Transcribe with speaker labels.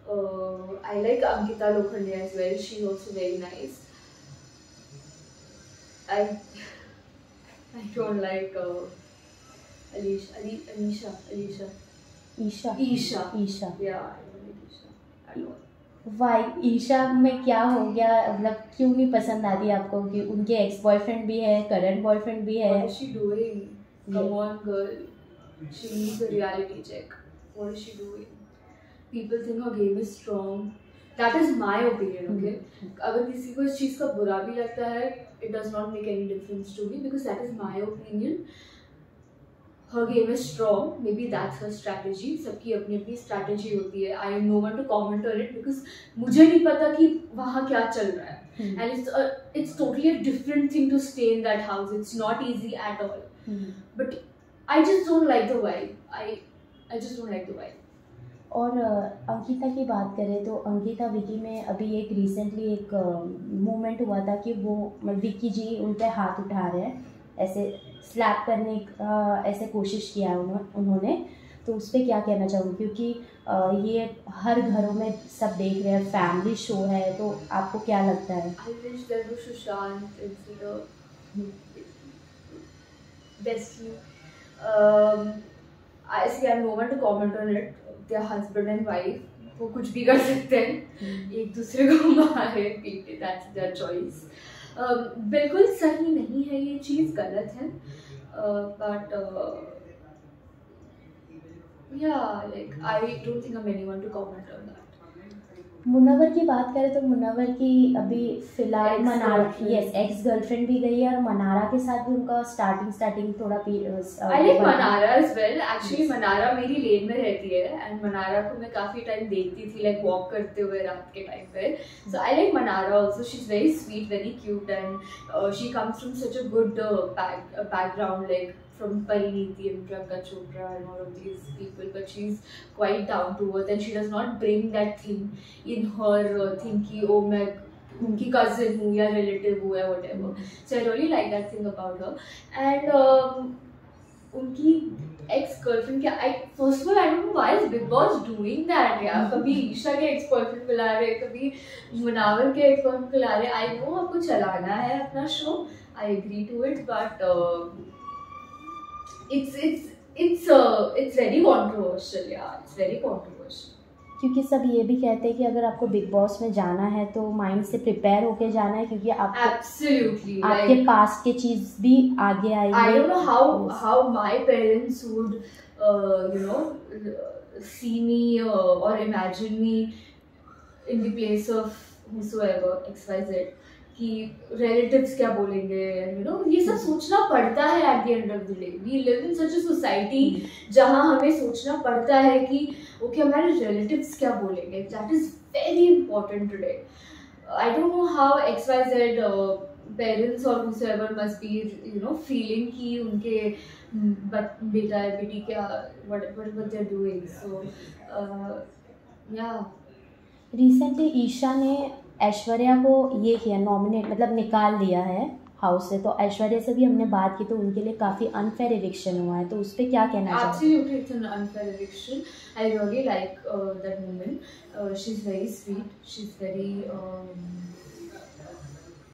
Speaker 1: I like Ankita Lokhande as well. She's also very nice. I I don't like Alicia.
Speaker 2: Isha
Speaker 1: Isha.
Speaker 2: Isha
Speaker 1: Yeah, I don't like Isha at all.
Speaker 2: Why Isha में क्या हो गया, मतलब क्यों नहीं पसंद आती आपको? कि उनके एक्स बॉयफ्रेंड भी है, करंट बॉयफ्रेंड भी है।
Speaker 1: What is she doing? Come
Speaker 2: Yeah.
Speaker 1: on, girl. She needs a reality check. What is she doing? People think her game is strong. That is my opinion, okay? अगर किसी को इस चीज़ का बुरा भी लगता है, it does not make any difference to me because that is my opinion. Her game is strong. Maybe that's her strategy. सबकी अपनी अपनी strategy होती है. I am no one to comment on it because मुझे नहीं पता कि वहाँ क्या चल रहा है. And it's totally a different thing to stay in that house. It's not easy at all. But I just don't like the vibe. I just don't like the vibe.
Speaker 2: और अंकिता की बात करें तो अंकिता विकी में अभी एक रिसेंटली एक मूवमेंट हुआ था कि वो विकी जी उन पे हाथ उठा रहे हैं, ऐसे स्लैप करने का ऐसे कोशिश किया है उन्होंने। तो उस पर क्या कहना चाहूँगी, क्योंकि ये हर घरों में सब देख रहे हैं, फैमिली शो है, तो आपको क्या लगता है?
Speaker 1: I wish there was Sushant instead of Destiny. I see. I'm no one to comment on it. Their husband and wife, वो कुछ भी कर सकते हैं, एक दूसरे को मारे पीटे, that's their choice. बिल्कुल सही नहीं है, ये चीज़ गलत है. But yeah, like I don't think I'm anyone to comment on that.
Speaker 2: Munawwar की बात करें तो मुनव्वर की अभी फिलहाल मनारा,
Speaker 1: Ex-girlfriend.
Speaker 2: एक्स गर्लफ्रेंड भी गई है और मनारा के साथ भी उनका स्टार्टिंग थोड़ा
Speaker 1: I like Manara as well. Actually, Manara मेरी लेन में रहती है and Manara को मैं काफी टाइम देखती थी, like walk करते हुए रात के टाइम पे. So I like Manara also. She's very sweet, very cute, and she comes from such a good background, like from Parineeti and Priyanka Chopra and all of these people. But she's quite down to earth and she does not bring that thing in her thing कि oh मैं उनकी cousin हूँ या relative हूँ या whatever. So I really like that thing about her. And उनकी ex girlfriend क्या, I first of all I don't know why is Big Boss doing that यार. कभी ईशा के ex boyfriend को ला रहे, कभी मुनावर के ex boyfriend को ला रहे. I know आपको चलाना है अपना show, I agree to it, but it's very controversial, yeah. It's very controversial.
Speaker 2: क्योंकि सब ये भी कहते हैं कि अगर आपको बिग बॉस में जाना है तो माइंड से प्रिपेयर होके जाना है, क्योंकि आपको
Speaker 1: Absolutely.
Speaker 2: आपके
Speaker 1: Like,
Speaker 2: पास के चीज़ भी आगे आएंगे.
Speaker 1: I don't know how my parents would see me or imagine me in the place of whosoever XYZ, कि relatives क्या बोलेंगे, ये सब सोचना पड़ता है at the end of the day. We live in such a society जहाँ हमें सोचना पड़ता है कि ओके हमारे relatives क्या बोलेंगे. That is very important today. I don't know how XYZ parents or whosoever must be feeling कि उनके बेटा या बेटी क्या what they're doing. So yeah.
Speaker 2: Recently Isha ने ऐश्वर्या को ये किया, नॉमिनेट मतलब निकाल दिया है हाउस से। तो ऐश्वर्या से भी हमने बात की तो उनके लिए काफ़ी अनफेयर एविक्शन हुआ है, तो उस पर क्या कहना चाहिए?
Speaker 1: Absolutely, it's an unfair eviction. I really like that woman. She's very sweet. She's very